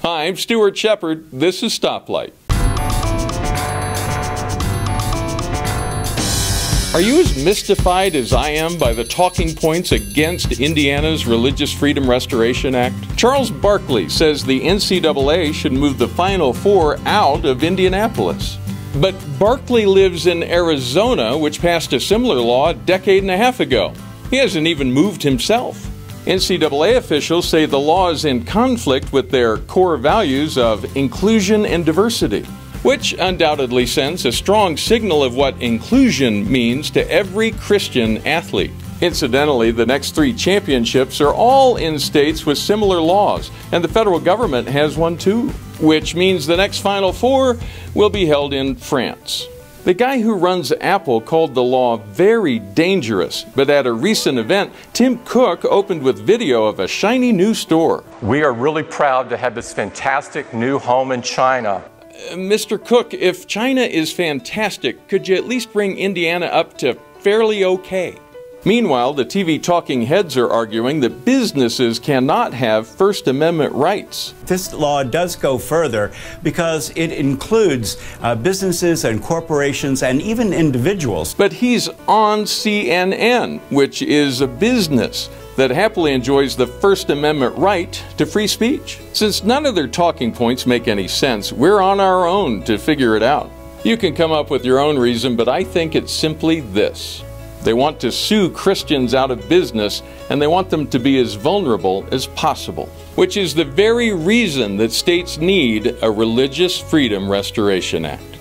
Hi, I'm Stuart Shepard. This is Stoplight. Are you as mystified as I am by the talking points against Indiana's Religious Freedom Restoration Act? Charles Barkley says the NCAA should move the Final Four out of Indianapolis. But Barkley lives in Arizona, which passed a similar law a decade and a half ago. He hasn't even moved himself. NCAA officials say the law is in conflict with their core values of inclusion and diversity, which undoubtedly sends a strong signal of what inclusion means to every Christian athlete. Incidentally, the next 3 championships are all in states with similar laws, and the federal government has one too, which means the next Final Four will be held in France. The guy who runs Apple called the law very dangerous, but at a recent event, Tim Cook opened with video of a shiny new store. We are really proud to have this fantastic new home in China. Mr. Cook, if China is fantastic, could you at least bring Indiana up to fairly okay? Meanwhile, the TV talking heads are arguing that businesses cannot have First Amendment rights. This law does go further because it includes businesses and corporations and even individuals. But he's on CNN, which is a business that happily enjoys the First Amendment right to free speech. Since none of their talking points make any sense, we're on our own to figure it out. You can come up with your own reason, but I think it's simply this. They want to sue Christians out of business, and they want them to be as vulnerable as possible, which is the very reason that states need a Religious Freedom Restoration Act.